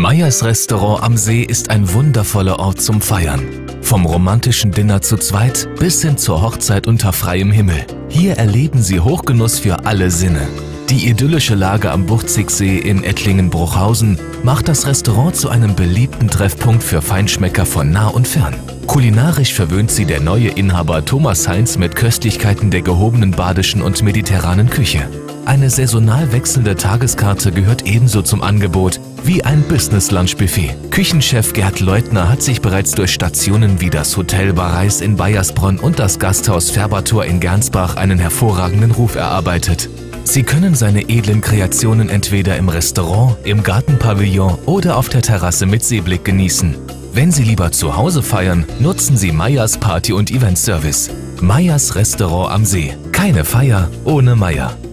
Meyers Restaurant am See ist ein wundervoller Ort zum Feiern. Vom romantischen Dinner zu zweit bis hin zur Hochzeit unter freiem Himmel. Hier erleben Sie Hochgenuss für alle Sinne. Die idyllische Lage am Buchzigsee in Ettlingen-Bruchhausen macht das Restaurant zu einem beliebten Treffpunkt für Feinschmecker von nah und fern. Kulinarisch verwöhnt Sie der neue Inhaber Thomas Heinz mit Köstlichkeiten der gehobenen badischen und mediterranen Küche. Eine saisonal wechselnde Tageskarte gehört ebenso zum Angebot wie ein Business-Lunch-Buffet. Küchenchef Gerd Leutner hat sich bereits durch Stationen wie das Hotel Bareis in Baiersbronn und das Gasthaus Färbertor in Gernsbach einen hervorragenden Ruf erarbeitet. Sie können seine edlen Kreationen entweder im Restaurant, im Gartenpavillon oder auf der Terrasse mit Seeblick genießen. Wenn Sie lieber zu Hause feiern, nutzen Sie Meyers Party- und Event-Service. Meyers Restaurant am See. Keine Feier ohne Meyer.